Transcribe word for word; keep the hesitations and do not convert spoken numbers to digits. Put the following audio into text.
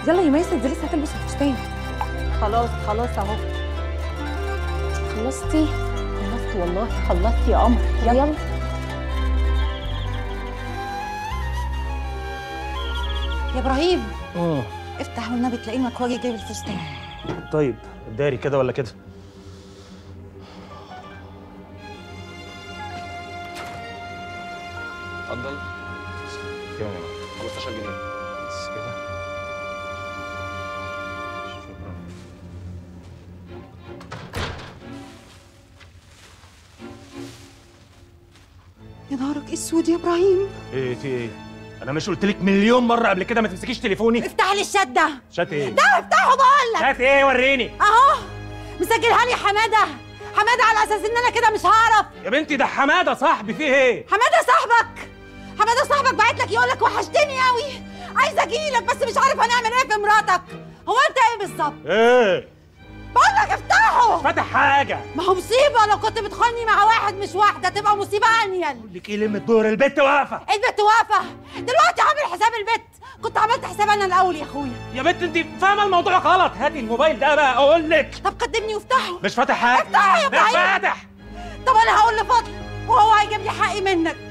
يلا يا ميسة، دي لسه هتلبس الفستان. خلاص خلاص اهو. خلصتي؟ خلصت والله، خلصت يا قمر. يلا يلا يا ابراهيم. اه افتح والنبي تلاقيه مكواجي جايب الفستان. طيب داري كده ولا كده؟ اتفضل. كام يا جماعه؟ خمستاشر جنيه بس كده. شكرا. يا نهارك اسود يا ابراهيم. ايه في ايه؟ انا مش قلت لك مليون مره قبل كده ما تمسكيش تليفوني؟ افتح لي الشات ده. شات ايه؟ ده افتحه بقول لك. شات ايه؟ وريني. اهو مسجلها لي حماده. حماده على اساس ان انا كده مش هعرف. يا بنتي ده حماده صاحبي، فيه ايه؟ حماده صاحبك. حماده صاحبك بعت لك يقول لك وحشتني قوي، عايز اجي لك بس مش عارف هنعمل ايه في مراتك. هو انت ايه بالظبط؟ ايه؟ بقول لك افتحه. فاتح حاجه. ما هو مصيبه، لو كنت بتخوني مع واحد مش واحده تبقى مصيبه انيل. بقول لك ايه، لم الدور، البت واقفه. البت واقفه دلوقتي، عامل حساب البت. كنت عملت حساب انا الاول يا اخويا. يا بنت انت فاهمه الموضوع غلط. هاتي الموبايل ده بقى اقول لك. طب قدمني وافتحه. مش فاتح حاجه. افتحه يا مش ابراهيم. فاتح. طب انا هقول لفضل وهو هيجيب لي حقي منك.